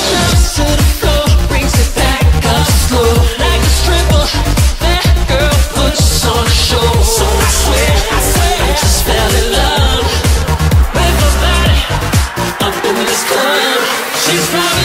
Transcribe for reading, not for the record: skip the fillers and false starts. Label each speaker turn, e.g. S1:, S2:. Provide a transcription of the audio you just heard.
S1: drops to the floor, brings it back up slow. Like a stripper, that girl puts on a show. So I swear, I just fell in love with her body up in this club. She's probably